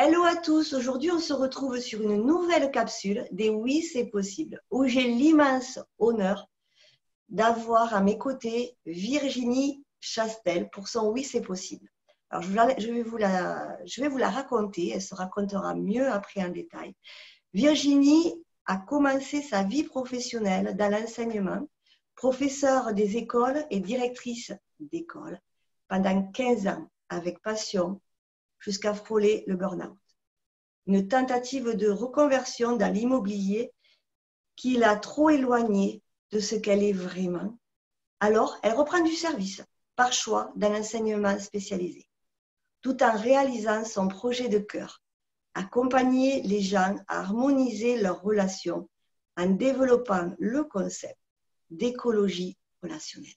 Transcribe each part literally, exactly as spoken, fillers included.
Hello à tous, aujourd'hui on se retrouve sur une nouvelle capsule des Oui c'est possible, où j'ai l'immense honneur d'avoir à mes côtés Virginie Chastel pour son Oui c'est possible. Alors je, la, je, vais vous la, je vais vous la raconter, elle se racontera mieux après en détail. Virginie a commencé sa vie professionnelle dans l'enseignement, professeure des écoles et directrice d'école pendant quinze ans avec passion, jusqu'à frôler le burn-out. Une tentative de reconversion dans l'immobilier qui l'a trop éloignée de ce qu'elle est vraiment. Alors, elle reprend du service, par choix, dans l'enseignement spécialisé, tout en réalisant son projet de cœur, accompagner les gens à harmoniser leurs relations en développant le concept d'écologie relationnelle.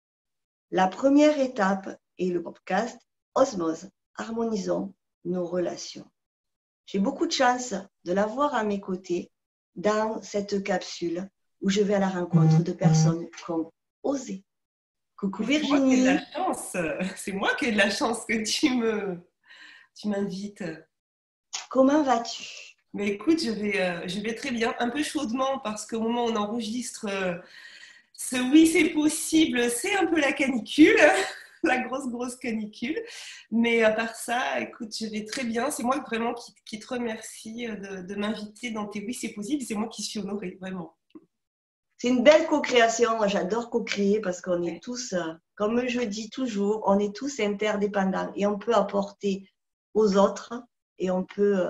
La première étape est le podcast Osmose. Harmonisons nos relations. J'ai beaucoup de chance de l'avoir à mes côtés dans cette capsule où je vais à la rencontre de personnes qui ont osé. Coucou Virginie. C'est moi qui ai de la chance. C'est moi qui ai de la chance que tu me, tu m'invites. Comment vas-tu? Mais écoute, je vais, euh, je vais très bien, un peu chaudement parce qu'au moment où on enregistre euh, ce oui c'est possible, c'est un peu la canicule. La grosse, grosse canicule. Mais à part ça, écoute, je vais très bien. C'est moi vraiment qui, qui te remercie de, de m'inviter dans tes Oui, c'est possible. C'est moi qui suis honorée, vraiment. C'est une belle co-création. Moi, j'adore co-créer parce qu'on est tous, comme je dis toujours, on est tous interdépendants et on peut apporter aux autres et on peut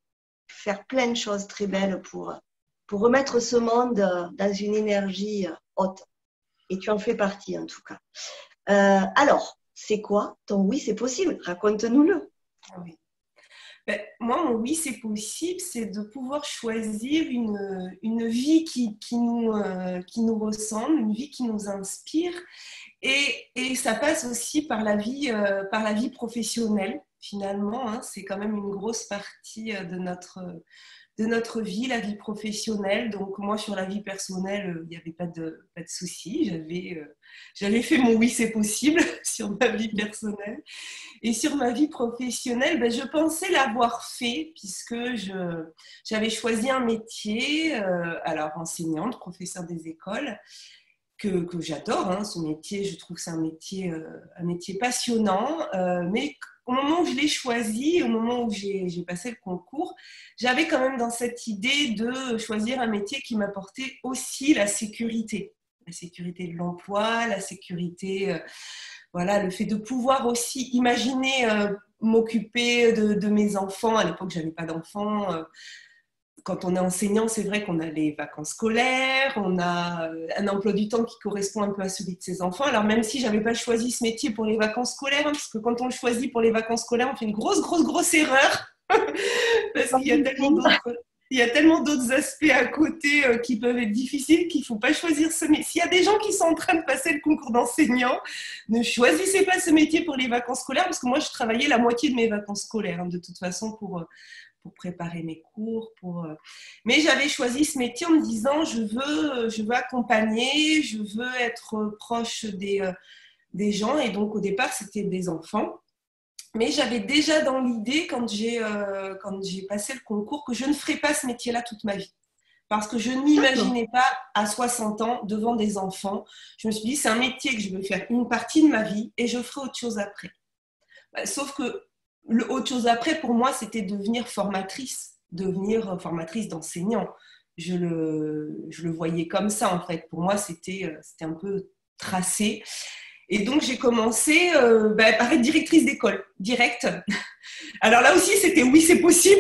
faire plein de choses très belles pour, pour remettre ce monde dans une énergie haute. Et tu en fais partie, en tout cas. Euh, alors, c'est quoi ton oui, c'est possible? Raconte-nous-le. Oui. Ben, moi, mon oui, c'est possible, c'est de pouvoir choisir une, une vie qui, qui, nous, euh, qui nous ressemble, une vie qui nous inspire. Et, et ça passe aussi par la vie, euh, par la vie professionnelle, finalement. Hein, c'est quand même une grosse partie de notre... de notre vie, la vie professionnelle. Donc moi, sur la vie personnelle, il n'y avait pas de, pas de souci. J'avais, euh, j'avais fait mon oui, c'est possible sur ma vie personnelle. Et sur ma vie professionnelle, ben, je pensais l'avoir fait puisque je, j'avais choisi un métier, euh, alors enseignante, professeure des écoles, que, que j'adore. Hein, ce métier, je trouve que c'est un métier, euh, un métier passionnant, euh, mais au moment où je l'ai choisi, au moment où j'ai, j'ai passé le concours, j'avais quand même dans cette idée de choisir un métier qui m'apportait aussi la sécurité. La sécurité de l'emploi, la sécurité, euh, voilà, le fait de pouvoir aussi imaginer euh, m'occuper de, de mes enfants. À l'époque, je n'avais pas d'enfants. Euh, Quand on est enseignant, c'est vrai qu'on a les vacances scolaires, on a un emploi du temps qui correspond un peu à celui de ses enfants. Alors même si je n'avais pas choisi ce métier pour les vacances scolaires, hein, parce que quand on le choisit pour les vacances scolaires, on fait une grosse, grosse, grosse erreur. Parce qu'il y a tellement d'autres, il y a tellement d'autres aspects à côté euh, qui peuvent être difficiles qu'il ne faut pas choisir ce métier. S'il y a des gens qui sont en train de passer le concours d'enseignant, ne choisissez pas ce métier pour les vacances scolaires, parce que moi, je travaillais la moitié de mes vacances scolaires, hein, de toute façon, pour... Euh, pour préparer mes cours. Pour... Mais j'avais choisi ce métier en me disant je veux, je veux accompagner, je veux être proche des, des gens. Et donc, au départ, c'était des enfants. Mais j'avais déjà dans l'idée, quand j'ai, euh, quand j'ai passé le concours, que je ne ferais pas ce métier-là toute ma vie. Parce que je ne m'imaginais pas à soixante ans devant des enfants. Je me suis dit, c'est un métier que je veux faire une partie de ma vie et je ferai autre chose après. Sauf que le autre chose après, pour moi, c'était devenir formatrice, devenir formatrice d'enseignants. Je le, je le voyais comme ça, en fait. Pour moi, c'était, c'était un peu tracé. Et donc, j'ai commencé euh, bah, par être directrice d'école, direct. Alors là aussi, c'était oui, c'est possible.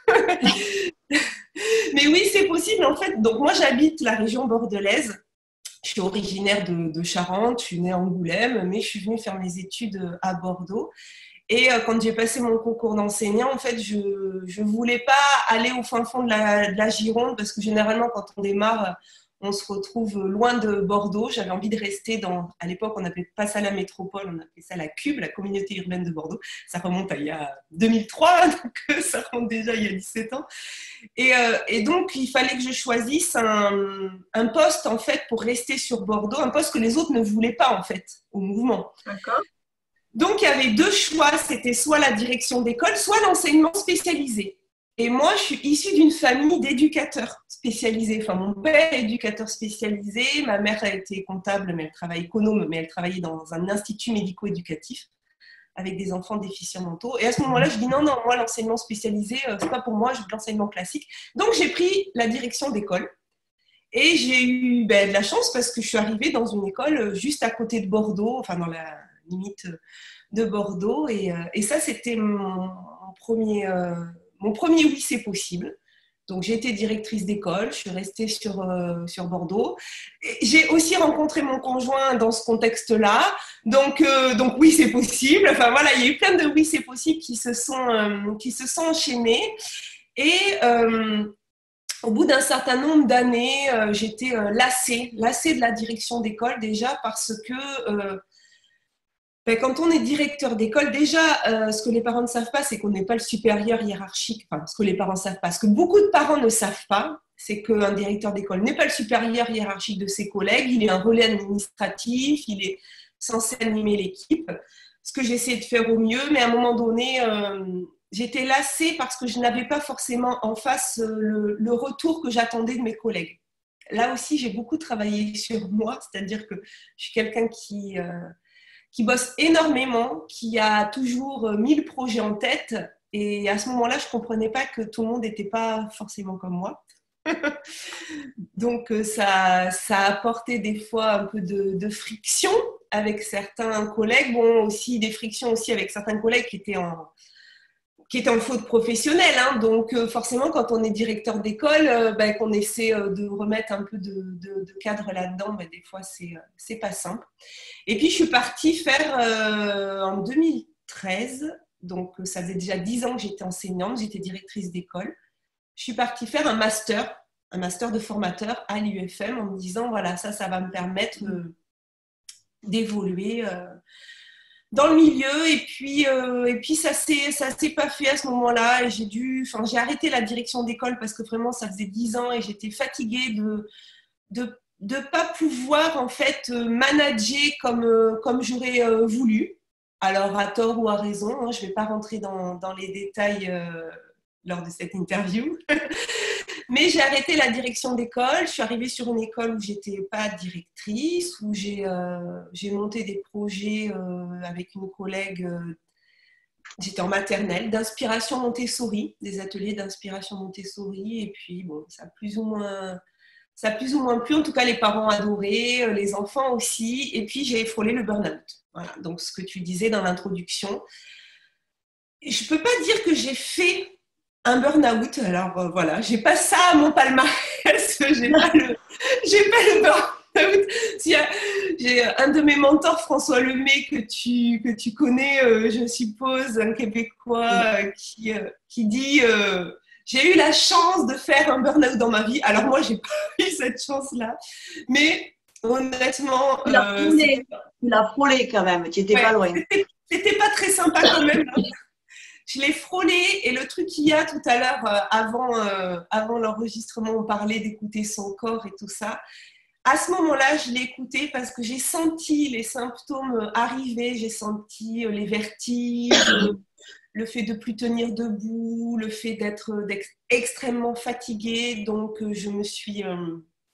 Mais oui, c'est possible, en fait. Donc, moi, j'habite la région bordelaise. Je suis originaire de, de Charente, je suis née à Angoulême, mais je suis venue faire mes études à Bordeaux. Et euh, quand j'ai passé mon concours d'enseignant, en fait, je ne voulais pas aller au fin fond de la, de la Gironde parce que généralement, quand on démarre, on se retrouve loin de Bordeaux. J'avais envie de rester dans… À l'époque, on n'appelait pas ça la métropole, on appelait ça la Cube, la communauté urbaine de Bordeaux. Ça remonte à il y a deux mille trois, donc ça remonte déjà il y a dix-sept ans. Et, euh, et donc, il fallait que je choisisse un, un poste, en fait, pour rester sur Bordeaux, un poste que les autres ne voulaient pas, en fait, au mouvement. D'accord. Donc, il y avait deux choix, c'était soit la direction d'école, soit l'enseignement spécialisé. Et moi, je suis issue d'une famille d'éducateurs spécialisés. Enfin, mon père est éducateur spécialisé, ma mère a été comptable, mais elle travaille économe, mais elle travaillait dans un institut médico-éducatif avec des enfants déficients mentaux. Et à ce moment-là, je dis non, non, moi, l'enseignement spécialisé, euh, c'est pas pour moi, je veux l'enseignement classique. Donc, j'ai pris la direction d'école. Et j'ai eu ben, de la chance parce que je suis arrivée dans une école juste à côté de Bordeaux, enfin dans la limite de Bordeaux. Et, et ça, c'était mon, mon premier, euh, mon premier oui, c'est possible. Donc, j'ai été directrice d'école, je suis restée sur, euh, sur Bordeaux. Et j'ai aussi rencontré mon conjoint dans ce contexte-là. Donc, euh, donc oui, c'est possible. Enfin, voilà, il y a eu plein de oui, c'est possible qui se sont, euh, qui se sont enchaînés. Et euh, au bout d'un certain nombre d'années, euh, j'étais euh, lassée, lassée de la direction d'école déjà parce que euh, ben, quand on est directeur d'école, déjà, euh, ce que les parents ne savent pas, c'est qu'on n'est pas le supérieur hiérarchique. Enfin, ce que les parents ne savent pas. Ce que beaucoup de parents ne savent pas, c'est qu'un directeur d'école n'est pas le supérieur hiérarchique de ses collègues. Il est un relais administratif, il est censé animer l'équipe. Ce que j'essaie de faire au mieux, mais à un moment donné, euh, j'étais lassée parce que je n'avais pas forcément en face le, le retour que j'attendais de mes collègues. Là aussi, j'ai beaucoup travaillé sur moi, c'est-à-dire que je suis quelqu'un qui... Euh, qui bosse énormément, qui a toujours mille projets en tête. Et à ce moment-là, je ne comprenais pas que tout le monde n'était pas forcément comme moi. Donc, ça, ça a apporté des fois un peu de, de friction avec certains collègues. Bon, aussi des frictions aussi avec certains collègues qui étaient en, qui étaient en faute professionnelle. Hein. Donc, forcément, quand on est directeur d'école, ben, qu'on essaie de remettre un peu de, de, de cadre là-dedans, ben, des fois, c'est, c'est pas simple. Et puis, je suis partie faire euh, en deux mille treize, donc ça faisait déjà dix ans que j'étais enseignante, j'étais directrice d'école. Je suis partie faire un master, un master de formateur à l'U F M en me disant, voilà, ça, ça va me permettre euh, d'évoluer euh, dans le milieu. Et puis, euh, et puis ça s'est, ça s'est pas fait à ce moment-là. Et j'ai dû, enfin, j'ai arrêté la direction d'école parce que vraiment, ça faisait dix ans et j'étais fatiguée de... de de ne pas pouvoir en fait manager comme, comme j'aurais voulu. Alors à tort ou à raison, hein, je ne vais pas rentrer dans, dans les détails euh, lors de cette interview. Mais j'ai arrêté la direction d'école, je suis arrivée sur une école où je n'étais pas directrice, où j'ai, euh, j'ai monté des projets euh, avec une collègue, euh, j'étais en maternelle, d'inspiration Montessori, des ateliers d'inspiration Montessori, et puis bon, ça a plus ou moins... Ça a plus ou moins plu, en tout cas les parents adoraient, les enfants aussi, et puis j'ai frôlé le burn-out. Voilà, donc ce que tu disais dans l'introduction. Je ne peux pas dire que j'ai fait un burn-out, alors euh, voilà, j'ai pas ça à mon palmarès, j'ai pas le, j'ai pas le burn-out. S'il y a, j'ai un de mes mentors, François Lemay, que tu, que tu connais, euh, je suppose, un Québécois euh, qui, euh, qui dit... Euh, j'ai eu la chance de faire un burn-out dans ma vie. Alors moi, je n'ai pas eu cette chance-là. Mais honnêtement... Tu l'as euh, frôlé. Tu l'as frôlé quand même. Tu n'étais ouais, pas loin. C'était, c'était pas très sympa quand même. Hein. Je l'ai frôlé. Et le truc qu'il y a tout à l'heure, euh, avant, euh, avant l'enregistrement, on parlait d'écouter son corps et tout ça. À ce moment-là, je l'ai écouté parce que j'ai senti les symptômes arriver. J'ai senti les vertiges... le fait de ne plus tenir debout, le fait d'être, d'être extrêmement fatiguée. Donc, je me suis, euh,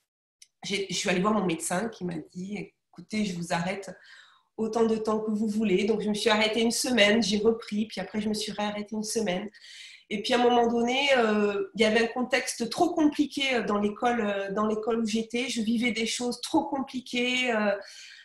j'ai, je suis allée voir mon médecin qui m'a dit, écoutez, je vous arrête autant de temps que vous voulez. Donc, je me suis arrêtée une semaine, j'ai repris, puis après, je me suis réarrêtée une semaine. Et puis, à un moment donné, euh, il y avait un contexte trop compliqué dans l'école, euh, dans l'école où j'étais. Je vivais des choses trop compliquées, euh,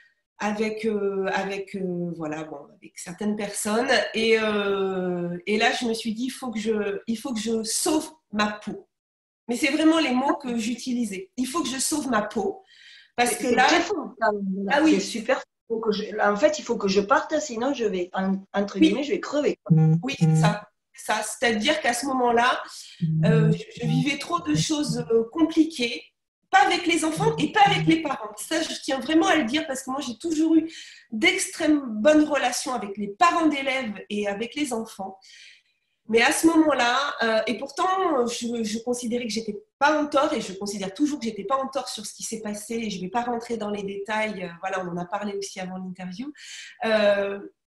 avec, euh, avec, euh, voilà, bon, avec certaines personnes. Et, euh, et là, je me suis dit, il faut, que je, il faut que je sauve ma peau. Mais c'est vraiment les mots que j'utilisais. Il faut que je sauve ma peau. Parce que c'est là... très fort. Ah oui, c'est super. Que je, en fait, il faut que je parte, sinon je vais, entre guillemets, oui. je vais crever. Oui, c'est ça. ça. C'est-à-dire qu'à ce moment-là, euh, je, je vivais trop de choses compliquées. Pas avec les enfants et pas avec les parents. Ça, je tiens vraiment à le dire parce que moi, j'ai toujours eu d'extrêmes bonnes relations avec les parents d'élèves et avec les enfants. Mais à ce moment-là, euh, et pourtant, je, je considérais que je n'étais pas en tort et je considère toujours que je n'étais pas en tort sur ce qui s'est passé et je ne vais pas rentrer dans les détails. Euh, voilà, on en a parlé aussi avant l'interview. Euh,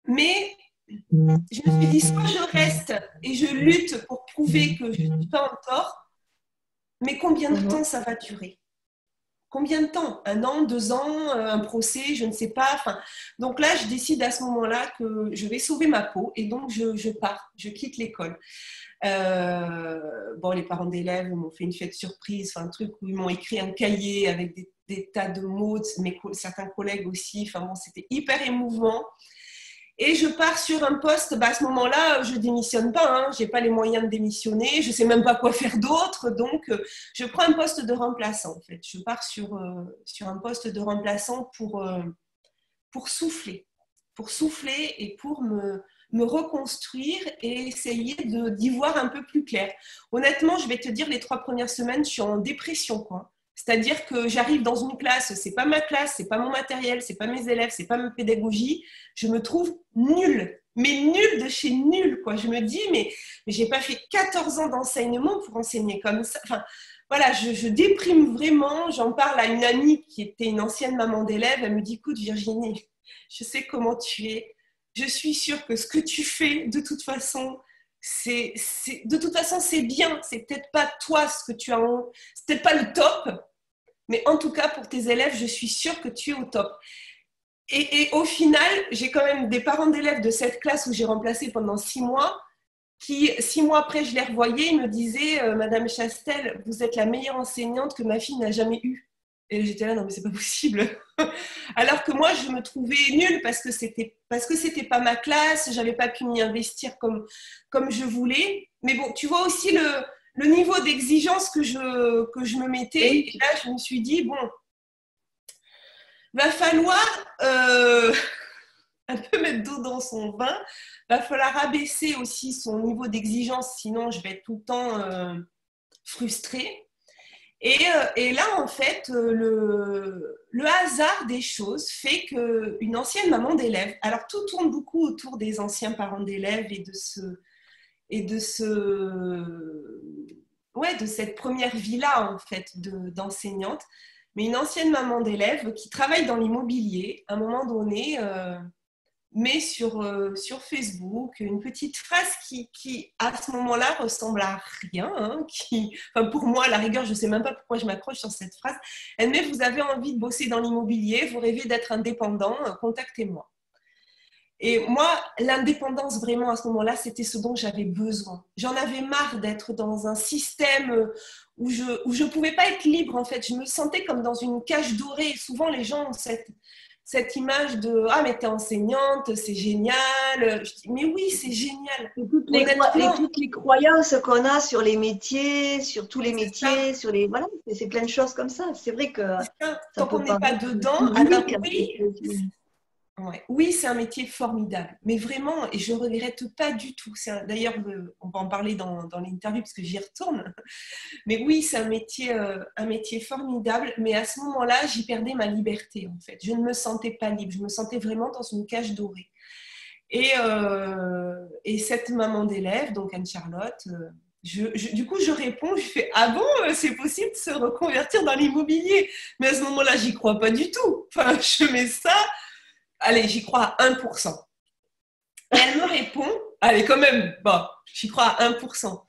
Mais je me suis dit, soit je reste et je lutte pour prouver que je ne suis pas en tort, mais combien de temps ça va durer? Combien de temps? Un an, deux ans, un procès, je ne sais pas. Enfin, donc là, je décide à ce moment-là que je vais sauver ma peau et donc je, je pars, je quitte l'école. Euh, bon, les parents d'élèves m'ont fait une fête surprise, enfin, un truc où ils m'ont écrit un cahier avec des, des tas de mots, mes, certains collègues aussi. Enfin bon, c'était hyper émouvant. Et je pars sur un poste, bah à ce moment-là, je ne démissionne pas, hein, je n'ai pas les moyens de démissionner, je ne sais même pas quoi faire d'autre, donc euh, je prends un poste de remplaçant en fait. Je pars sur, euh, sur un poste de remplaçant pour, euh, pour souffler, pour souffler et pour me, me reconstruire et essayer de, d'y voir un peu plus clair. Honnêtement, je vais te dire, les trois premières semaines, je suis en dépression, quoi. C'est-à-dire que j'arrive dans une classe, c'est pas ma classe, c'est pas mon matériel, c'est pas mes élèves, c'est pas ma pédagogie. Je me trouve nulle, mais nulle de chez nulle, quoi. Je me dis, mais, mais j'ai pas fait quatorze ans d'enseignement pour enseigner comme ça. Enfin, voilà, je, je déprime vraiment. J'en parle à une amie qui était une ancienne maman d'élève. Elle me dit, écoute Virginie, je sais comment tu es. Je suis sûre que ce que tu fais, de toute façon, c'est, c'est, de toute façon, c'est bien. C'est peut-être pas toi ce que tu as, en... c'est peut-être pas le top, mais en tout cas, pour tes élèves, je suis sûre que tu es au top. Et, et au final, j'ai quand même des parents d'élèves de cette classe où j'ai remplacé pendant six mois, qui, six mois après, je les revoyais, ils me disaient euh, « Madame Chastel, vous êtes la meilleure enseignante que ma fille n'a jamais eue. » Et j'étais là, non mais c'est pas possible. Alors que moi, je me trouvais nulle parce que c'était parce que c'était pas ma classe, j'avais pas pu m'y investir comme, comme je voulais. Mais bon, tu vois aussi le, le niveau d'exigence que je, que je me mettais. Et là, je me suis dit, bon, va falloir euh, un peu mettre d'eau dans son vin, va falloir abaisser aussi son niveau d'exigence, sinon je vais être tout le temps euh, frustrée. Et, et là, en fait, le, le hasard des choses fait qu'une ancienne maman d'élève, alors tout tourne beaucoup autour des anciens parents d'élèves et de ce, et de ce, ouais, de cette première vie-là, en fait, de, d'enseignante, mais une ancienne maman d'élève qui travaille dans l'immobilier, à un moment donné, euh, met sur, euh, sur Facebook une petite phrase qui, qui à ce moment-là, ressemble à rien. Hein, qui, enfin, pour moi, à la rigueur, je ne sais même pas pourquoi je m'accroche sur cette phrase. Elle met « Vous avez envie de bosser dans l'immobilier, vous rêvez d'être indépendant, contactez-moi ». Et moi, l'indépendance, vraiment, à ce moment-là, c'était ce dont j'avais besoin. J'en avais marre d'être dans un système où je ne où je pouvais pas être libre, en fait. Je me sentais comme dans une cage dorée. Souvent, les gens ont cette... cette image de « Ah, mais t'es enseignante, c'est génial ». Je dis « Mais oui, c'est génial ». Et toutes, les, et toutes les croyances qu'on a sur les métiers, sur tous les métiers, sur les… Voilà, c'est plein de choses comme ça. C'est vrai que… Ça. Tant qu'on n'est pas dedans, alors oui, ouais, oui, c'est un métier formidable. Mais vraiment, et je ne regrette pas du tout. D'ailleurs, on va en parler dans, dans l'interview parce que j'y retourne. Mais oui, c'est un métier, euh, un métier formidable. Mais à ce moment-là, j'y perdais ma liberté, en fait. Je ne me sentais pas libre. Je me sentais vraiment dans une cage dorée. Et, euh, et cette maman d'élève, donc Anne-Charlotte, euh, je, je, du coup, je réponds, je fais « Ah bon, c'est possible de se reconvertir dans l'immobilier ?» Mais à ce moment-là, j'y crois pas du tout. Enfin, je mets ça, allez, j'y crois à un pour cent. Elle me répond, allez, quand même, bon, j'y crois à un pour cent.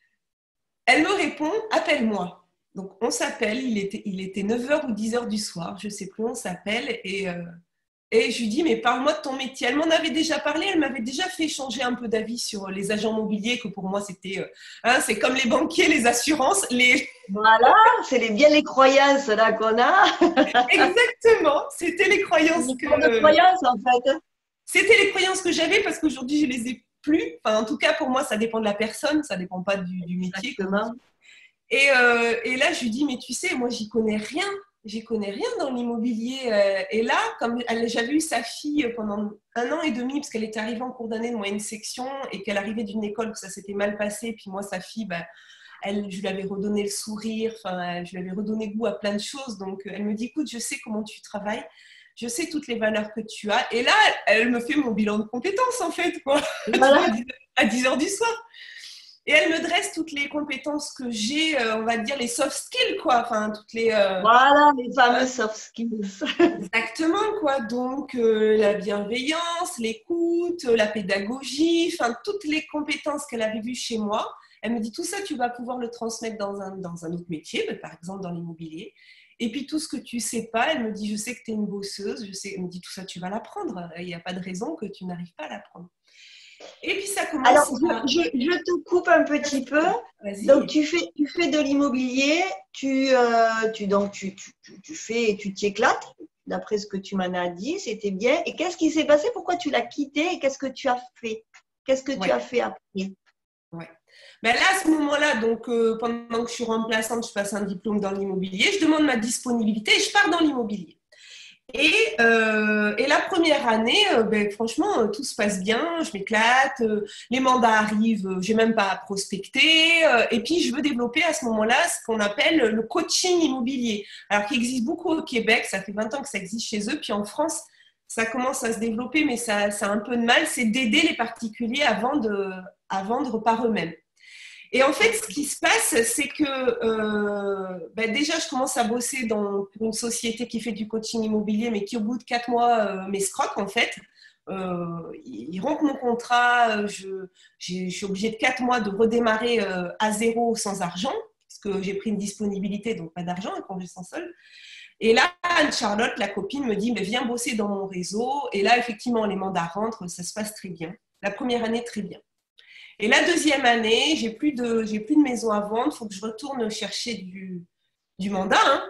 Elle me répond « Appelle-moi ». Donc, on s'appelle, il était, il était neuf heures ou dix heures du soir, je ne sais plus, on s'appelle et… Euh, Et je lui dis, mais parle-moi de ton métier. Elle m'en avait déjà parlé, elle m'avait déjà fait changer un peu d'avis sur les agents immobiliers, que pour moi, c'était, euh, hein, c'est comme les banquiers, les assurances. Les... Voilà, c'est les, bien les croyances là qu'on a. Exactement, c'était les croyances que… Les croyances, en fait. C'était les croyances que j'avais parce qu'aujourd'hui, je les ai plus. Enfin, en tout cas, pour moi, ça dépend de la personne, ça dépend pas du, du métier. Exactement. Et, euh, et là, je lui dis, mais tu sais, moi, j'y connais rien. J'y connais rien dans l'immobilier. Et là, comme j'avais eu sa fille pendant un an et demi, parce qu'elle était arrivée en cours d'année de moyenne section et qu'elle arrivait d'une école où ça s'était mal passé, puis moi, sa fille, bah, elle, je lui avais redonné le sourire, enfin, je lui avais redonné goût à plein de choses. Donc, elle me dit, écoute, je sais comment tu travailles, je sais toutes les valeurs que tu as. Et là, elle me fait mon bilan de compétences, en fait, quoi, voilà. à dix heures du soir. Et elle me dresse toutes les compétences que j'ai, euh, on va dire les soft skills, quoi. Enfin, toutes les. Euh, Voilà, les fameux soft skills. Exactement, quoi. Donc, euh, la bienveillance, l'écoute, la pédagogie, enfin, toutes les compétences qu'elle avait vues chez moi. Elle me dit, tout ça, tu vas pouvoir le transmettre dans un, dans un autre métier, par exemple dans l'immobilier. Et puis, tout ce que tu ne sais pas, elle me dit, je sais que tu es une bosseuse, je sais, elle me dit, tout ça, tu vas l'apprendre. Il n'y a pas de raison que tu n'arrives pas à l'apprendre. Et puis, ça commence Alors, à... je, je, je te coupe un petit peu. Vas-y. Donc, tu fais, tu fais de l'immobilier, tu, euh, tu, donc, tu, tu, tu fais, tu t'éclates, d'après ce que tu m'en as dit, c'était bien. Et qu'est-ce qui s'est passé? Pourquoi tu l'as quitté et qu'est-ce que tu as fait? Qu'est-ce que tu Ouais. as fait après? Ouais. Ben là, à ce moment-là, donc, euh, pendant que je suis remplaçante, je passe un diplôme dans l'immobilier, je demande ma disponibilité et je pars dans l'immobilier. Et, euh, et la première année, euh, ben, franchement, euh, tout se passe bien, je m'éclate, euh, les mandats arrivent, euh, j'ai même pas à prospecter. Euh, et puis, je veux développer à ce moment-là ce qu'on appelle le coaching immobilier. Alors, qui existe beaucoup au Québec, ça fait vingt ans que ça existe chez eux. Puis en France, ça commence à se développer, mais ça, ça a un peu de mal, c'est d'aider les particuliers à vendre, à vendre par eux-mêmes. Et en fait, ce qui se passe, c'est que euh, ben déjà, je commence à bosser dans une société qui fait du coaching immobilier, mais qui, au bout de quatre mois, euh, m'escroque, en fait. Euh, ils rompent mon contrat, je, je suis obligée de quatre mois de redémarrer euh, à zéro sans argent, parce que j'ai pris une disponibilité, donc pas d'argent, un congé sans solde. Et là, Anne-Charlotte, la copine, me dit, mais viens bosser dans mon réseau. Et là, effectivement, les mandats rentrent, ça se passe très bien. La première année, très bien. Et la deuxième année, j'ai plus de, j'ai plus de maison à vendre, il faut que je retourne chercher du, du mandat. Hein.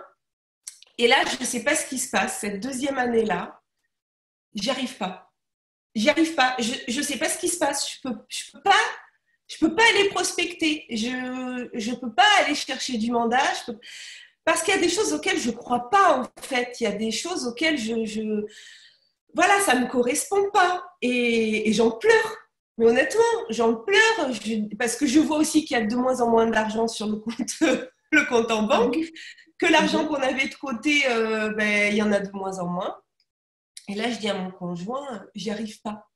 Et là, je ne sais pas ce qui se passe. Cette deuxième année-là, j'y arrive pas. J'y arrive pas. Je ne sais pas ce qui se passe. Je peux, je peux pas, je peux pas aller prospecter. Je ne peux pas aller chercher du mandat. Je peux... Parce qu'il y a des choses auxquelles je ne crois pas, en fait. Il y a des choses auxquelles je... je... Voilà, ça ne me correspond pas. Et, et j'en pleure. Mais honnêtement, j'en pleure je, parce que je vois aussi qu'il y a de moins en moins d'argent sur le compte, le compte en banque, que l'argent qu'on avait de côté, euh, ben, il y en a de moins en moins. Et là, je dis à mon conjoint, j'y arrive pas.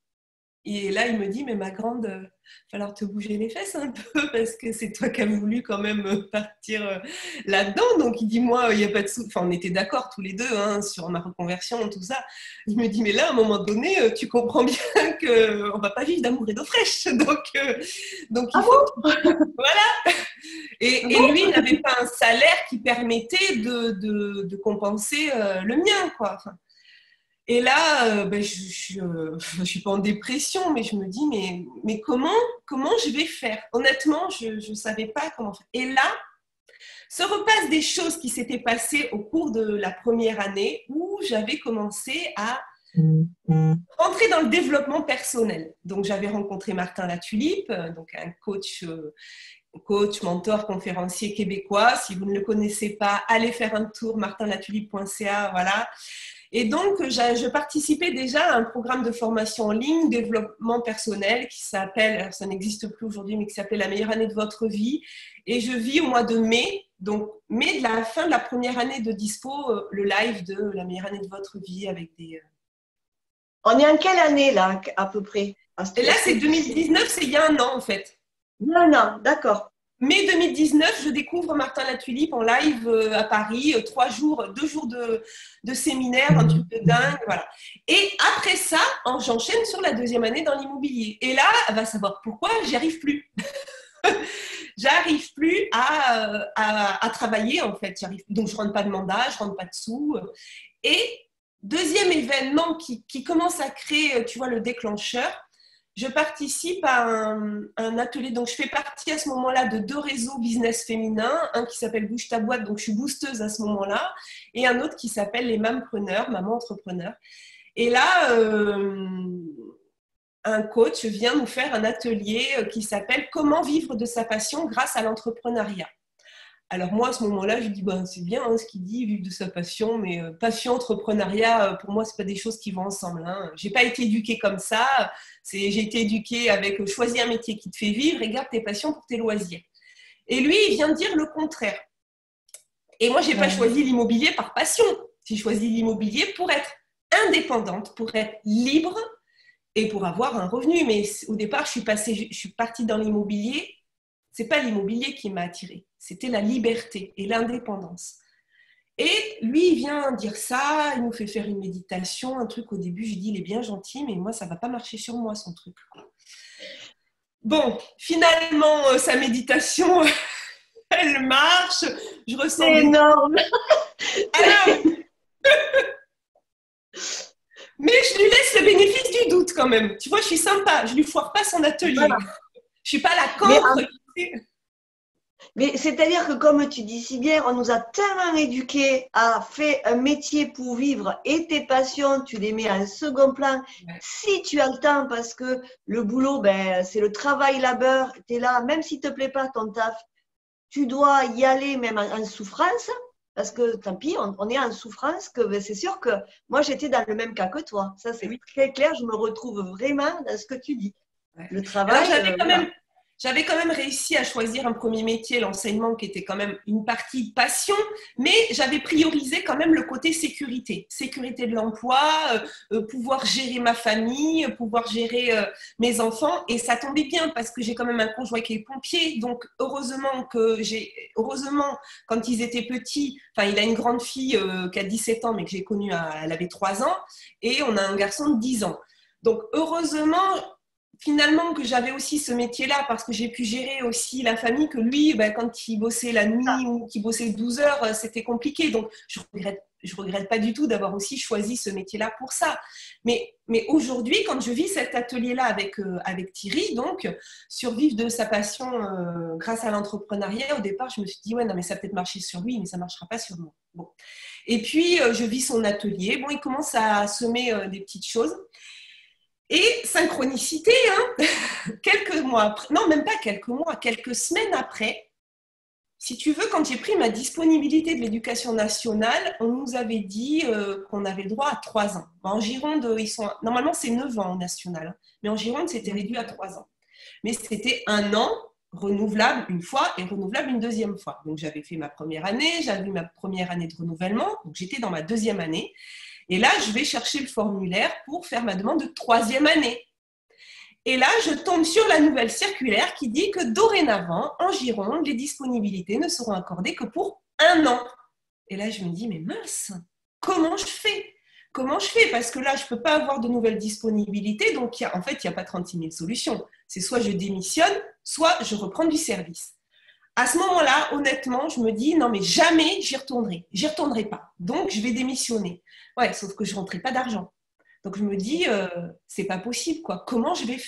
Et là, il me dit, mais ma grande, il va falloir te bouger les fesses un peu parce que c'est toi qui as voulu quand même partir là-dedans. Donc, il dit, moi, il n'y a pas de sous. Enfin, on était d'accord tous les deux hein, sur ma reconversion, tout ça. Il me dit, mais là, à un moment donné, tu comprends bien qu'on ne va pas vivre d'amour et d'eau fraîche. Donc, euh, donc il ah faut. Bon Voilà. Et, ah et bon lui, il n'avait pas un salaire qui permettait de, de, de compenser euh, le mien, quoi. Enfin, et là, euh, ben, je ne je, euh, je suis pas en dépression, mais je me dis, mais, mais comment, comment je vais faire? Honnêtement, je ne savais pas comment faire. Et là, se repassent des choses qui s'étaient passées au cours de la première année où j'avais commencé à rentrer dans le développement personnel. Donc, j'avais rencontré Martin Latulippe, donc un coach, euh, coach, mentor, conférencier québécois. Si vous ne le connaissez pas, allez faire un tour, martin latulippe point c a, voilà. Et donc, je participais déjà à un programme de formation en ligne, développement personnel, qui s'appelle, ça n'existe plus aujourd'hui, mais qui s'appelait La meilleure année de votre vie. Et je vis au mois de mai, donc mai de la fin de la première année de dispo, le live de La meilleure année de votre vie avec des... On est en quelle année, là, à peu près? Et là, c'est deux mille dix-neuf, c'est il y a un an, en fait. Il y a un an, d'accord. Mai deux mille dix-neuf, je découvre Martin Latulippe en live à Paris, trois jours, deux jours de, de séminaire, un truc de dingue, voilà. Et après ça, j'enchaîne sur la deuxième année dans l'immobilier. Et là, elle va savoir pourquoi, j'y arrive plus. J'arrive plus à, à, à travailler, en fait. Donc, je ne rentre pas de mandat, je ne rentre pas de sous. Et deuxième événement qui, qui commence à créer, tu vois, le déclencheur, je participe à un, un atelier, donc je fais partie à ce moment-là de deux réseaux business féminins, un qui s'appelle Bouge ta boîte, donc je suis boosteuse à ce moment-là, et un autre qui s'appelle les Mampreneurs, Maman Entrepreneur. Et là, euh, un coach vient nous faire un atelier qui s'appelle « Comment vivre de sa passion grâce à l'entrepreneuriat ». Alors moi, à ce moment-là, je dis, ben, c'est bien hein, ce qu'il dit, vivre de sa passion, mais euh, passion, entrepreneuriat, euh, pour moi, ce pas des choses qui vont ensemble. Hein. Je n'ai pas été éduquée comme ça. J'ai été éduquée avec euh, choisis un métier qui te fait vivre et garde tes passions pour tes loisirs. Et lui, il vient de dire le contraire. Et moi, je n'ai pas choisi l'immobilier par passion. J'ai choisi l'immobilier pour être indépendante, pour être libre et pour avoir un revenu. Mais au départ, je suis, passée, je suis partie dans l'immobilier c'est pas l'immobilier qui m'a attirée, c'était la liberté et l'indépendance. Et lui, il vient dire ça, il nous fait faire une méditation, un truc au début, je dis, il est bien gentil, mais moi, ça va pas marcher sur moi, son truc. Bon, finalement, euh, sa méditation, elle marche, je ressens… C'est énorme. Alors, mais je lui laisse le bénéfice du doute quand même. Tu vois, je suis sympa, je lui foire pas son atelier. Voilà. Je suis pas la cancre. Mais, mais c'est-à-dire que comme tu dis si bien, on nous a tellement éduqués à faire un métier pour vivre et tes passions, tu les mets en second plan. Ouais. Si tu as le temps, parce que le boulot, ben, c'est le travail labeur, tu es là, même si te plaît pas ton taf, tu dois y aller même en, en souffrance. Parce que tant pis, on, on est en souffrance, que ben, c'est sûr que moi j'étais dans le même cas que toi. Ça c'est oui. Très clair, je me retrouve vraiment dans ce que tu dis. Ouais. Le travail. J'avais quand, euh, voilà. quand même réussi à choisir un premier métier, l'enseignement, qui était quand même une partie passion, mais j'avais priorisé quand même le côté sécurité. Sécurité de l'emploi, euh, euh, pouvoir gérer ma famille, pouvoir gérer euh, mes enfants. Et ça tombait bien parce que j'ai quand même un conjoint qui est pompier. Donc heureusement que j'ai, heureusement, quand ils étaient petits, enfin il a une grande fille euh, qui a dix-sept ans, mais que j'ai connue, à, elle avait trois ans, et on a un garçon de dix ans. Donc heureusement, finalement, que j'avais aussi ce métier-là parce que j'ai pu gérer aussi la famille, que lui, ben, quand il bossait la nuit ou qu'il bossait douze heures, c'était compliqué. Donc, je ne regrette, je regrette pas du tout d'avoir aussi choisi ce métier-là pour ça. Mais, mais aujourd'hui, quand je vis cet atelier-là avec, euh, avec Thierry, donc, survivre de sa passion euh, grâce à l'entrepreneuriat, au départ, je me suis dit, ouais, non, mais ça peut-être marcher sur lui, mais ça ne marchera pas sur moi. Bon. Et puis, euh, je vis son atelier. Bon, il commence à semer euh, des petites choses. Et synchronicité, hein, quelques mois après, non, même pas quelques mois, quelques semaines après, si tu veux, quand j'ai pris ma disponibilité de l'éducation nationale, on nous avait dit euh, qu'on avait le droit à trois ans. En Gironde, ils sont, normalement, c'est neuf ans au national, mais en Gironde, c'était réduit à trois ans. Mais c'était un an renouvelable une fois et renouvelable une deuxième fois. Donc, j'avais fait ma première année, j'avais eu ma première année de renouvellement, donc j'étais dans ma deuxième année. Et là, je vais chercher le formulaire pour faire ma demande de troisième année. Et là, je tombe sur la nouvelle circulaire qui dit que dorénavant, en Gironde, les disponibilités ne seront accordées que pour un an. Et là, je me dis, mais mince, comment je fais ? Comment je fais ? Parce que là, je ne peux pas avoir de nouvelles disponibilités. Donc, il y a, en fait, il n'y a pas trente-six mille solutions. C'est soit je démissionne, soit je reprends du service. À ce moment-là, honnêtement, je me dis, non, mais jamais j'y retournerai. J'y retournerai pas. Donc, je vais démissionner. Ouais, sauf que je ne rentrais pas d'argent. Donc, je me dis, euh, c'est pas possible, quoi. Comment je vais faire ?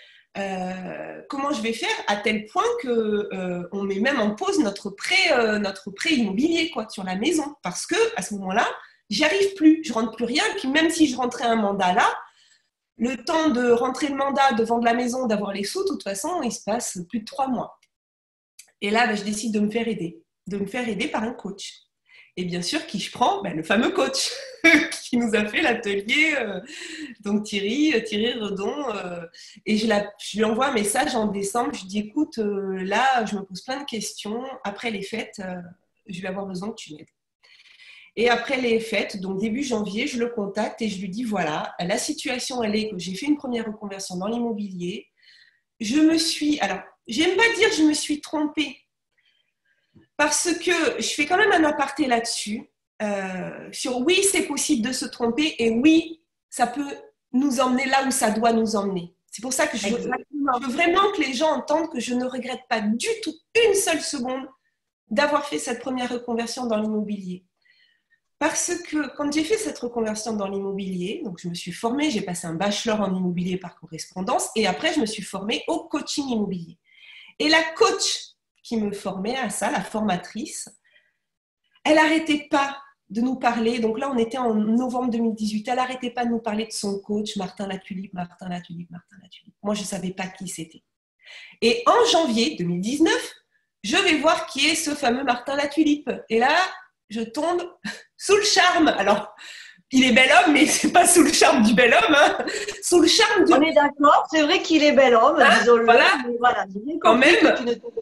euh, Comment je vais faire à tel point qu'on euh, met même en pause notre prêt, euh, notre prêt immobilier, quoi, sur la maison. Parce qu'à ce moment-là, j'y arrive plus. Je ne rentre plus rien. Puis même si je rentrais un mandat là, le temps de rentrer le mandat, de vendre la maison, d'avoir les sous, de toute façon, il se passe plus de trois mois. Et là, ben, je décide de me faire aider. De me faire aider par un coach. Et bien sûr, qui je prends ? Ben, le fameux coach qui nous a fait l'atelier, euh, donc Thierry, Thierry Redon. Euh, et je, la, je lui envoie un message en décembre. Je lui dis, écoute, euh, là, je me pose plein de questions. Après les fêtes, euh, je vais avoir besoin que tu m'aides. Et après les fêtes, donc début janvier, je le contacte et je lui dis, voilà, la situation, elle est que j'ai fait une première reconversion dans l'immobilier. Je me suis, alors, j'aime pas dire je me suis trompée, parce que je fais quand même un aparté là-dessus, euh, sur oui, c'est possible de se tromper et oui, ça peut nous emmener là où ça doit nous emmener. C'est pour ça que je veux, je veux vraiment que les gens entendent que je ne regrette pas du tout, une seule seconde, d'avoir fait cette première reconversion dans l'immobilier. Parce que quand j'ai fait cette reconversion dans l'immobilier, donc je me suis formée, j'ai passé un bachelor en immobilier par correspondance et après, je me suis formée au coaching immobilier. Et la coach qui me formait à ça, la formatrice, elle n'arrêtait pas de nous parler. Donc là, on était en novembre deux mille dix-huit. Elle n'arrêtait pas de nous parler de son coach, Martin Latulippe, Martin Latulippe, Martin Latulippe. Moi, je ne savais pas qui c'était. Et en janvier deux mille dix-neuf, je vais voir qui est ce fameux Martin Latulippe. Et là, je tombe sous le charme. Alors, il est bel homme, mais c'est pas sous le charme du bel homme. Hein. Sous le charme du… On est d'accord, c'est vrai qu'il est bel homme, hein, disons-le. Voilà, voilà quand même. Tu ne tombes pas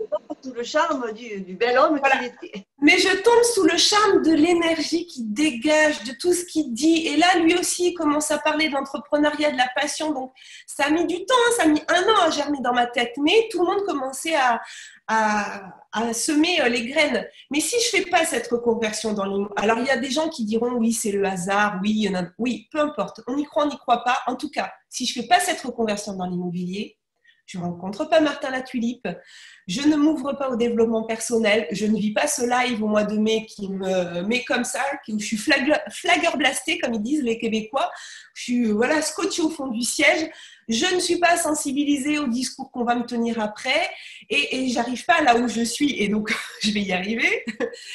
sous le charme du, du bel homme voilà. qu'il était. Mais je tombe sous le charme de l'énergie qui dégage, de tout ce qu'il dit. Et là, lui aussi, il commence à parler de l'entrepreneuriat, de la passion. Donc, ça a mis du temps, hein, ça a mis un an à germer dans ma tête. Mais tout le monde commençait à, à, à semer les graines. Mais si je ne fais pas cette reconversion dans l'immobilier, alors il y a des gens qui diront oui, c'est le hasard, oui, il y en a... oui, peu importe. On y croit, on n'y croit pas. En tout cas, si je ne fais pas cette reconversion dans l'immobilier, je ne rencontre pas Martin Latulipe, je ne m'ouvre pas au développement personnel, je ne vis pas ce live au mois de mai qui me met comme ça, où je suis flageur-blastée, comme ils disent les Québécois, je suis voilà, scotchée au fond du siège, je ne suis pas sensibilisée au discours qu'on va me tenir après et, et je n'arrive pas là où je suis et donc je vais y arriver.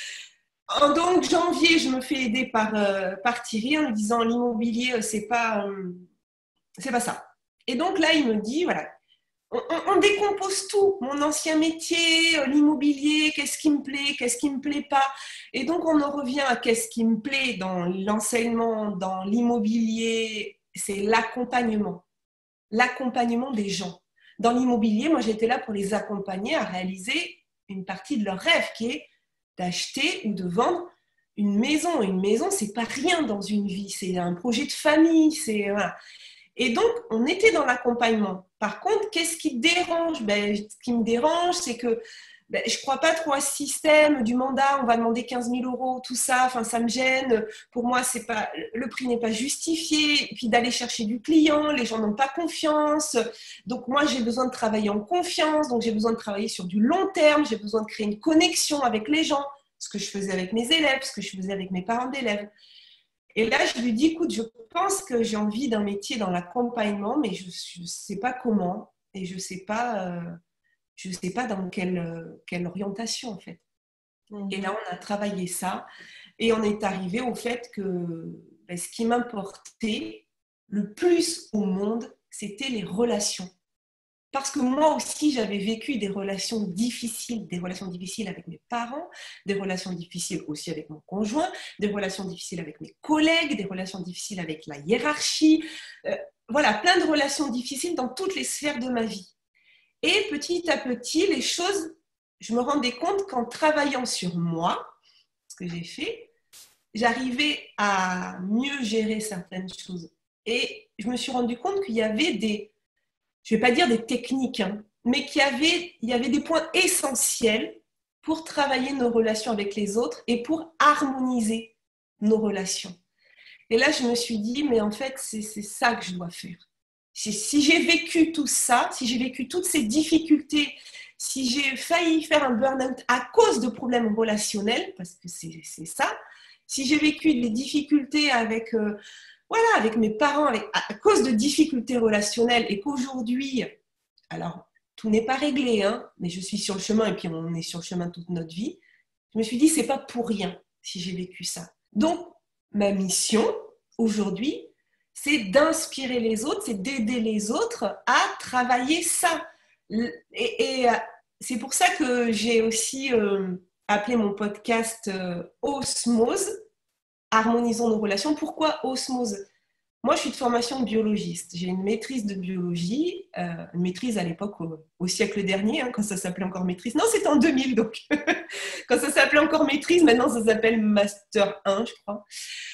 En donc janvier, je me fais aider par, euh, par Thierry en me disant l'immobilier, c'est pas, euh, c'est pas ça. Et donc là, il me dit, voilà, On, on, on décompose tout, mon ancien métier, l'immobilier, qu'est-ce qui me plaît, qu'est-ce qui ne me plaît pas. Et donc, on en revient à qu'est-ce qui me plaît dans l'enseignement, dans l'immobilier, c'est l'accompagnement, l'accompagnement des gens. Dans l'immobilier, moi, j'étais là pour les accompagner à réaliser une partie de leur rêve qui est d'acheter ou de vendre une maison. Une maison, c'est pas rien dans une vie, c'est un projet de famille, c'est... Voilà. Et donc, on était dans l'accompagnement. Par contre, qu'est-ce qui dérange? Ben, ce qui me dérange, c'est que ben, je ne crois pas trop à ce système du mandat, on va demander quinze mille euros, tout ça, enfin, ça me gêne. Pour moi, c'est pas, le prix n'est pas justifié. Et puis d'aller chercher du client, les gens n'ont pas confiance. Donc, moi, j'ai besoin de travailler en confiance. Donc, j'ai besoin de travailler sur du long terme. J'ai besoin de créer une connexion avec les gens. Ce que je faisais avec mes élèves, ce que je faisais avec mes parents d'élèves. Et là, je lui dis, écoute, je pense que j'ai envie d'un métier dans l'accompagnement, mais je ne sais pas comment et je ne sais pas, euh, je sais pas dans quelle, euh, quelle orientation, en fait. Mmh. Et là, on a travaillé ça et on est arrivé au fait que ben, ce qui m'importait le plus au monde, c'était les relations. Parce que moi aussi, j'avais vécu des relations difficiles, des relations difficiles avec mes parents, des relations difficiles aussi avec mon conjoint, des relations difficiles avec mes collègues, des relations difficiles avec la hiérarchie. Euh, voilà, plein de relations difficiles dans toutes les sphères de ma vie. Et petit à petit, les choses, je me rendais compte qu'en travaillant sur moi, ce que j'ai fait, j'arrivais à mieux gérer certaines choses. Et je me suis rendu compte qu'il y avait des... je ne vais pas dire des techniques, hein, mais qu'il y avait, il y avait des points essentiels pour travailler nos relations avec les autres et pour harmoniser nos relations. Et là, je me suis dit, mais en fait, c'est, c'est ça que je dois faire. Si, si j'ai vécu tout ça, si j'ai vécu toutes ces difficultés, si j'ai failli faire un burn-out à cause de problèmes relationnels, parce que c'est, c'est ça, si j'ai vécu des difficultés avec... Euh, Voilà, avec mes parents, avec, à cause de difficultés relationnelles et qu'aujourd'hui, alors tout n'est pas réglé, hein, mais je suis sur le chemin et puis on est sur le chemin toute notre vie, je me suis dit, c'est pas pour rien si j'ai vécu ça. Donc, ma mission aujourd'hui, c'est d'inspirer les autres, c'est d'aider les autres à travailler ça. Et, et c'est pour ça que j'ai aussi euh, appelé mon podcast euh, Osmose. Harmonisons nos relations. Pourquoi osmose? Moi, je suis de formation biologiste. J'ai une maîtrise de biologie, euh, une maîtrise à l'époque au, au siècle dernier, hein, quand ça s'appelait encore maîtrise. Non, c'était en deux mille, donc. Quand ça s'appelait encore maîtrise, maintenant ça s'appelle Master un, je crois.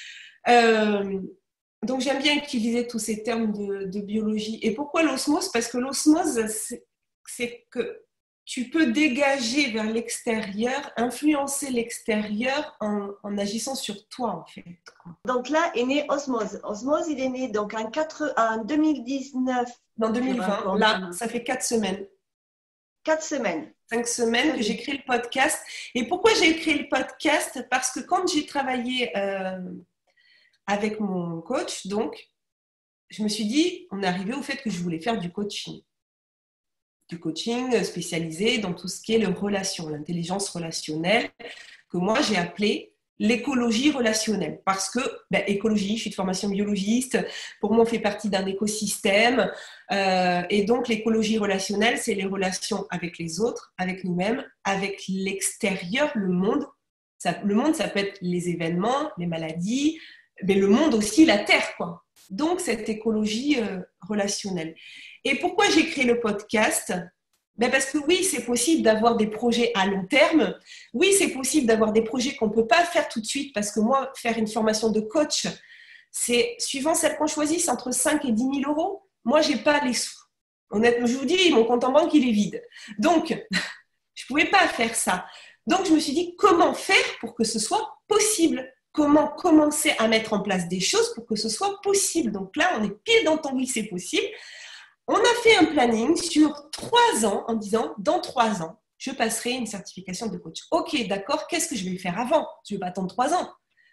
Euh, donc, j'aime bien utiliser tous ces termes de, de biologie. Et pourquoi l'osmose? Parce que l'osmose, c'est, c'est que tu peux dégager vers l'extérieur, influencer l'extérieur en, en agissant sur toi, en fait. Donc là est né Osmose. Osmose, il est né donc en, quatre, en deux mille dix-neuf. Dans deux mille vingt, là, ça fait quatre semaines. Quatre semaines. Cinq semaines que j'ai créé le podcast. Et pourquoi j'ai créé le podcast? Parce que quand j'ai travaillé euh, avec mon coach, donc, je me suis dit, on est arrivé au fait que je voulais faire du coaching. Du coaching spécialisé dans tout ce qui est les relations, l'intelligence relationnelle, que moi j'ai appelé l'écologie relationnelle. Parce que, ben, écologie, je suis de formation biologiste, pour moi on fait partie d'un écosystème, euh, et donc l'écologie relationnelle, c'est les relations avec les autres, avec nous-mêmes, avec l'extérieur, le monde. Ça, le monde, ça peut être les événements, les maladies, mais le monde aussi, la Terre, quoi. Donc, cette écologie euh, relationnelle. Et pourquoi j'ai créé le podcast? Ben parce que oui, c'est possible d'avoir des projets à long terme. Oui, c'est possible d'avoir des projets qu'on ne peut pas faire tout de suite parce que moi, faire une formation de coach, c'est suivant celle qu'on choisit, c'est entre cinq et dix mille euros. Moi, je n'ai pas les sous. Honnêtement, je vous dis, mon compte en banque, il est vide. Donc, je ne pouvais pas faire ça. Donc, je me suis dit, comment faire pour que ce soit possible? Comment commencer à mettre en place des choses pour que ce soit possible? Donc là, on est pile dans ton oui, c'est possible. On a fait un planning sur trois ans en disant, dans trois ans, je passerai une certification de coach. Ok, d'accord, qu'est-ce que je vais faire avant? Je ne vais pas attendre trois ans.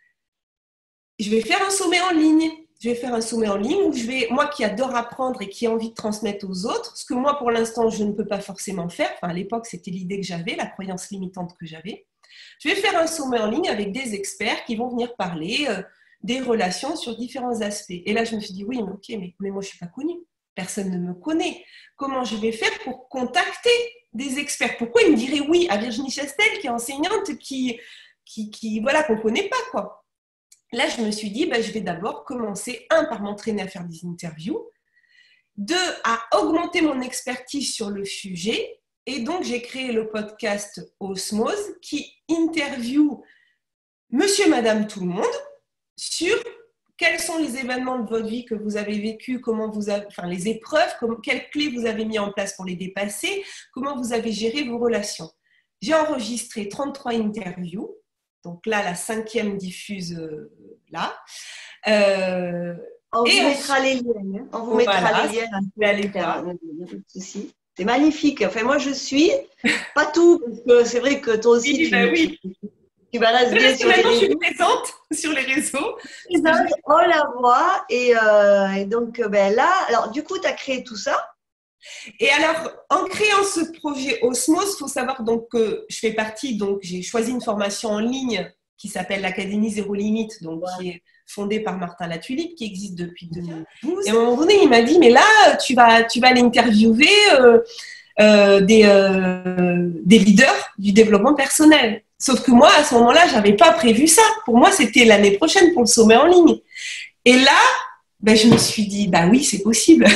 Je vais faire un sommet en ligne. Je vais faire un sommet en ligne où je vais, moi qui adore apprendre et qui ai envie de transmettre aux autres, ce que moi, pour l'instant, je ne peux pas forcément faire. Enfin, à l'époque, c'était l'idée que j'avais, la croyance limitante que j'avais. Je vais faire un sommet en ligne avec des experts qui vont venir parler euh, des relations sur différents aspects. Et là, je me suis dit, oui, mais ok, mais, mais moi, je ne suis pas connue. Personne ne me connaît. Comment je vais faire pour contacter des experts? Pourquoi ils me diraient oui à Virginie Chastel, qui est enseignante, qui, qui, qui voilà, qu'on ne connaît pas, quoi. Là, je me suis dit, ben, je vais d'abord commencer, un, par m'entraîner à faire des interviews, deux, à augmenter mon expertise sur le sujet. Et donc, j'ai créé le podcast Osmose qui interviewe monsieur, madame, tout le monde sur quels sont les événements de votre vie que vous avez vécu, comment vous avez, enfin les épreuves, comme, quelles clés vous avez mis en place pour les dépasser, comment vous avez géré vos relations. J'ai enregistré trente-trois interviews, donc là la cinquième diffuse euh, là. Euh, On et vous mettra les liens. Hein. On vous voilà, mettra les liens. Allez voir. C'est magnifique. Enfin, moi je suis pas tout parce que c'est vrai que toi aussi oui, tu. Ben oui. Tu balances bien sur les réseaux. Je suis présente sur les réseaux. On la voit. Et, euh, et donc, ben là, alors du coup, tu as créé tout ça. Et alors, en créant ce projet Osmose, il faut savoir donc que je fais partie, donc j'ai choisi une formation en ligne qui s'appelle l'Académie Zéro Limite, donc ouais. qui est fondée par Martin Latulippe, qui existe depuis deux mille douze. Et à un moment donné, il m'a dit, mais là, tu vas, tu vas aller interviewer euh, euh, des, euh, des leaders du développement personnel. Sauf que moi, à ce moment-là, je n'avais pas prévu ça. Pour moi, c'était l'année prochaine pour le sommet en ligne. Et là, ben, je me suis dit, bah oui, c'est possible.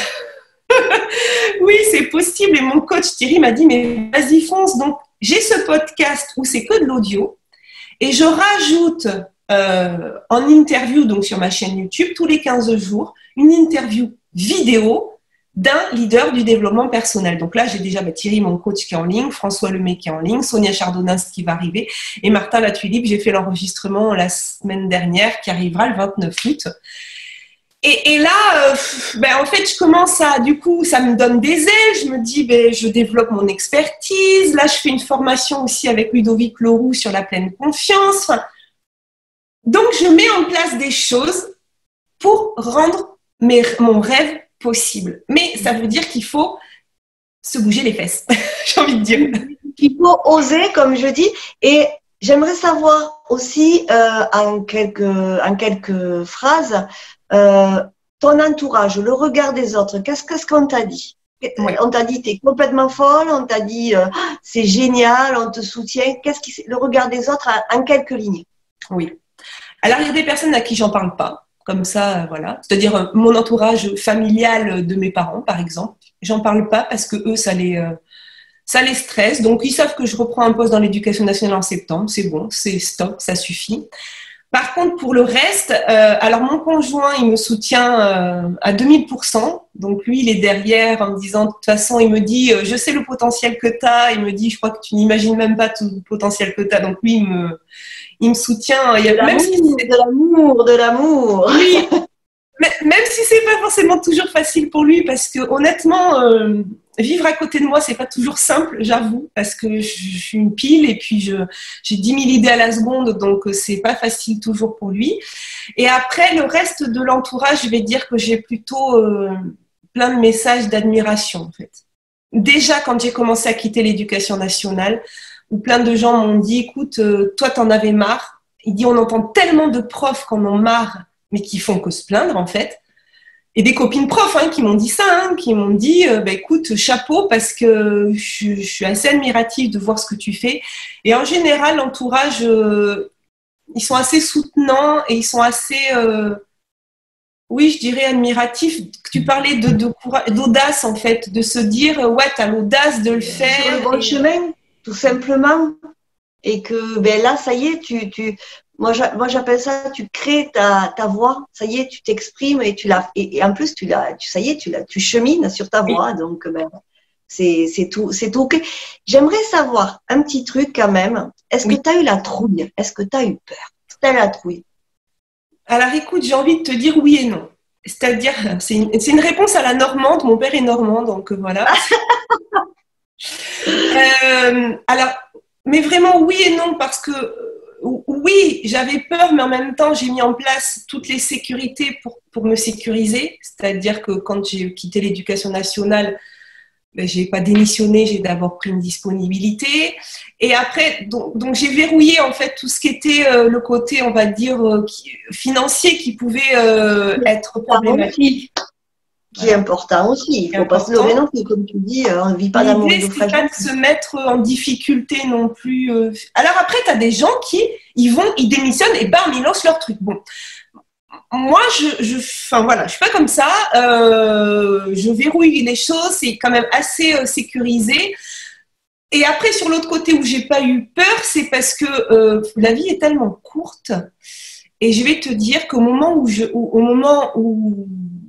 Oui, c'est possible. Et mon coach Thierry m'a dit, mais vas-y, fonce. Donc, j'ai ce podcast où c'est que de l'audio. Et je rajoute euh, en interview, donc sur ma chaîne YouTube, tous les quinze jours, une interview vidéo d'un leader du développement personnel. Donc là, j'ai déjà bah, Thierry, mon coach, qui est en ligne, François Lemay qui est en ligne, Sonia Chardonnat qui va arriver, et Martin Latulippe. J'ai fait l'enregistrement la semaine dernière, qui arrivera le vingt-neuf août. Et, et là, euh, ben, en fait, je commence à, du coup, ça me donne des ailes. Je me dis, ben, je développe mon expertise. Là, je fais une formation aussi avec Ludovic Leroux sur la pleine confiance. Enfin, donc, je mets en place des choses pour rendre mes, mon rêve possible. Mais ça veut dire qu'il faut se bouger les fesses, j'ai envie de dire. Il faut oser, comme je dis. Et j'aimerais savoir aussi, euh, en, quelques, en quelques phrases, euh, ton entourage, le regard des autres. Qu'est-ce qu'est-ce qu'on t'a dit? Oui. On t'a dit, tu es complètement folle. On t'a dit, euh, c'est génial, on te soutient. Qu'est-ce qui, le regard des autres en, en quelques lignes? Oui. Alors, il y a des personnes à qui j'en parle pas. Comme ça, voilà. C'est-à-dire euh, mon entourage familial de mes parents, par exemple. J'en parle pas parce que eux, ça les, euh, ça les stresse. Donc, ils savent que je reprends un poste dans l'éducation nationale en septembre. C'est bon, c'est stop, ça suffit. Par contre, pour le reste, euh, alors mon conjoint, il me soutient euh, à deux mille pour cent. Donc, lui, il est derrière en me disant, de toute façon, il me dit, euh, je sais le potentiel que tu as. Il me dit, je crois que tu n'imagines même pas tout le potentiel que tu as. Donc, lui, il me, il me soutient. Il y a, de même si de l'amour, de l'amour. Oui, mais, même si c'est pas forcément toujours facile pour lui, parce que honnêtement, euh, vivre à côté de moi, c'est pas toujours simple, j'avoue, parce que je, je suis une pile et puis je, j'ai dix mille idées à la seconde, donc c'est pas facile toujours pour lui. Et après, le reste de l'entourage, je vais dire que j'ai plutôt euh, plein de messages d'admiration, en fait. Déjà, quand j'ai commencé à quitter l'éducation nationale, où plein de gens m'ont dit, écoute, euh, toi, t'en avais marre. Il dit, on entend tellement de profs qui en ont marre, mais qui font que se plaindre, en fait. Et des copines profs hein, qui m'ont dit ça, hein, qui m'ont dit, euh, bah, écoute, chapeau, parce que je, je suis assez admirative de voir ce que tu fais. Et en général, l'entourage, euh, ils sont assez soutenants et ils sont assez... Euh, oui, je dirais admiratif. Tu parlais de, de courage, d'audace en fait, de se dire, ouais, tu as l'audace de le faire. Sur le bon et... chemin, tout simplement. Et que ben là, ça y est, tu, tu, moi j'appelle ça, tu crées ta, ta voix. Ça y est, tu t'exprimes et tu l'as. Et, et en plus, tu l'as, tu, ça y est, tu l'as, tu chemines sur ta voix. Donc, ben, c'est, c'est tout, c'est tout ok. J'aimerais savoir un petit truc quand même. Est-ce Oui. que tu as eu la trouille? Est-ce que tu as eu peur? Tu as eu la trouille? Alors écoute, j'ai envie de te dire oui et non. C'est-à-dire, c'est une, c'est une réponse à la normande. Mon père est normand, donc voilà. euh, alors, mais vraiment oui et non, parce que oui, j'avais peur, mais en même temps, j'ai mis en place toutes les sécurités pour, pour me sécuriser. C'est-à-dire que quand j'ai quitté l'éducation nationale, ben, je n'ai pas démissionné, j'ai d'abord pris une disponibilité. Et après, donc, donc j'ai verrouillé en fait tout ce qui était euh, le côté, on va dire, euh, qui, financier qui pouvait euh, être problématique. Qui est important aussi. Il ne faut pas se leurrer non plus, comme tu dis, on ne vit pas d'amour et d'eau fraîche. L'idée, c'est pas de se mettre en difficulté non plus. Alors après, tu as des gens qui, ils vont, ils démissionnent et bam, ils lancent leur truc. Bon, moi, je, je, enfin voilà, je suis pas comme ça. Euh, je verrouille les choses, c'est quand même assez euh, sécurisé. Et après, sur l'autre côté où j'ai pas eu peur, c'est parce que euh, la vie est tellement courte. Et je vais te dire qu'au moment où je, où, au moment où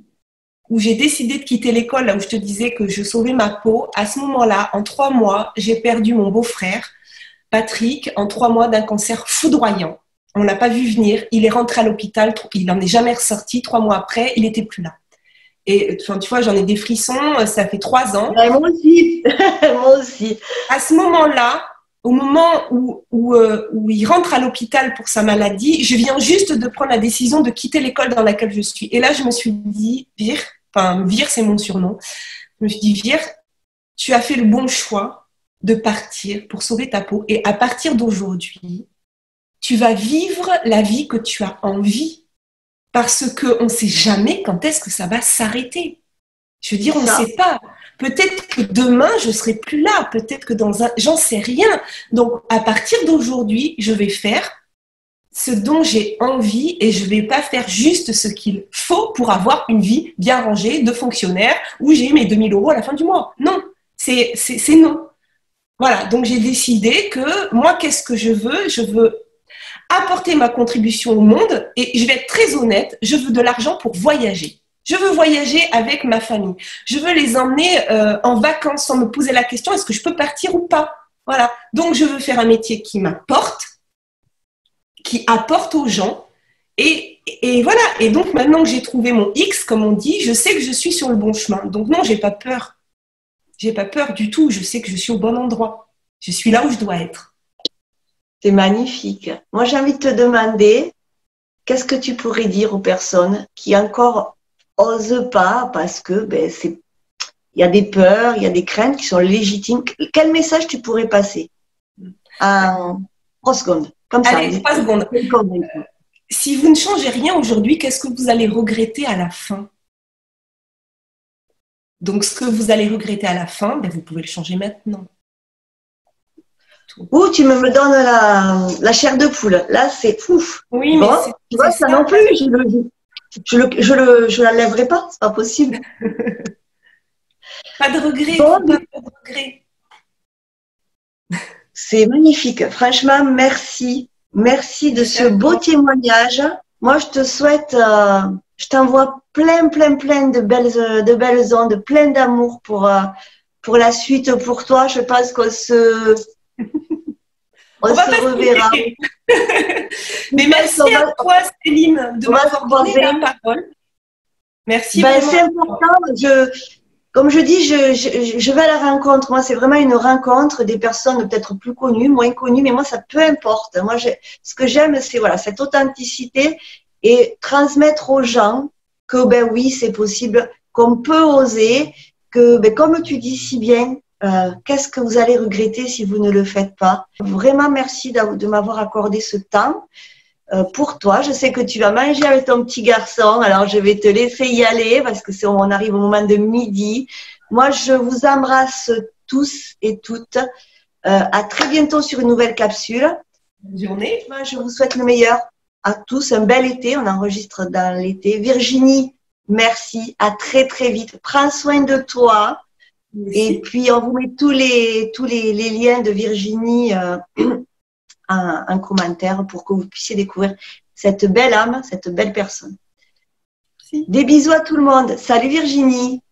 où j'ai décidé de quitter l'école, là où je te disais que je sauvais ma peau, à ce moment-là, en trois mois, j'ai perdu mon beau-frère, Patrick, en trois mois d'un cancer foudroyant. On ne l'a pas vu venir, il est rentré à l'hôpital, il n'en est jamais ressorti, trois mois après, il n'était plus là. Et enfin, tu vois, j'en ai des frissons, ça fait trois ans. Ouais, moi aussi, moi aussi. À ce moment-là, au moment où, où, euh, où il rentre à l'hôpital pour sa maladie, je viens juste de prendre la décision de quitter l'école dans laquelle je suis. Et là, je me suis dit, Vire, enfin, Vire, c'est mon surnom. Je me suis dit, Vire, tu as fait le bon choix de partir pour sauver ta peau. Et à partir d'aujourd'hui, tu vas vivre la vie que tu as envie. Parce qu'on ne sait jamais quand est-ce que ça va s'arrêter. Je veux dire, on ne sait pas. Peut-être que demain, je ne serai plus là. Peut-être que dans un... J'en sais rien. Donc, à partir d'aujourd'hui, je vais faire ce dont j'ai envie et je ne vais pas faire juste ce qu'il faut pour avoir une vie bien rangée de fonctionnaire où j'ai mes deux mille euros à la fin du mois. Non, c'est, c'est, c'est non. Voilà, donc j'ai décidé que moi, qu'est-ce que je veux? Je veux apporter ma contribution au monde et je vais être très honnête, je veux de l'argent pour voyager. Je veux voyager avec ma famille. Je veux les emmener euh, en vacances sans me poser la question est-ce que je peux partir ou pas? Voilà. Donc, je veux faire un métier qui m'apporte, qui apporte aux gens. Et, et voilà. Et donc, maintenant que j'ai trouvé mon X, comme on dit, je sais que je suis sur le bon chemin. Donc, non, j'ai pas peur. J'ai pas peur du tout. Je sais que je suis au bon endroit. Je suis là où je dois être. C'est magnifique. Moi, j'ai envie de te demander qu'est-ce que tu pourrais dire aux personnes qui encore n'osent pas parce que ben, c'est, il y a des peurs, il y a des craintes qui sont légitimes. Quel message tu pourrais passer en trois secondes, comme ça. Allez, trois secondes. Euh, si vous ne changez rien aujourd'hui, qu'est-ce que vous allez regretter à la fin? Donc, ce que vous allez regretter à la fin, ben, vous pouvez le changer maintenant. Ou tu me, me donnes la, la chair de poule. Là, c'est ouf. Oui, bon, mais c'est, tu vois, ça, ça non plus. Je le, je le, je le, je la lèverai pas. C'est pas possible. Pas de regret. Bon, pas de regret. C'est magnifique. Franchement, merci. Merci de ce beau témoignage. Moi, je te souhaite, euh, je t'envoie plein, plein, plein de belles, de belles ondes, plein d'amour pour, euh, pour la suite, pour toi. Je pense qu'on se, on, on se reverra. Mais merci à va, toi, Céline, de m'avoir donné la parole. Merci. Ben, c'est important. Je, comme je dis, je, je, je vais à la rencontre. Moi, c'est vraiment une rencontre des personnes peut-être plus connues, moins connues, mais moi, ça peu importe. Moi, ce que j'aime, c'est voilà, cette authenticité et transmettre aux gens que, ben oui, c'est possible, qu'on peut oser, que, ben, comme tu dis si bien, euh, qu'est-ce que vous allez regretter si vous ne le faites pas. Vraiment, merci de m'avoir accordé ce temps. Euh, pour toi, je sais que tu vas manger avec ton petit garçon, alors je vais te laisser y aller parce que c'est, on arrive au moment de midi. Moi, je vous embrasse tous et toutes. Euh, à très bientôt sur une nouvelle capsule. Bonne journée. Moi, je vous souhaite le meilleur. à tous un bel été. On enregistre dans l'été. Virginie, merci. À très, très vite. Prends soin de toi. Merci. Et puis, on vous met tous les, tous les, les liens de Virginie euh, en, en commentaire pour que vous puissiez découvrir cette belle âme, cette belle personne. Merci. Des bisous à tout le monde. Salut Virginie.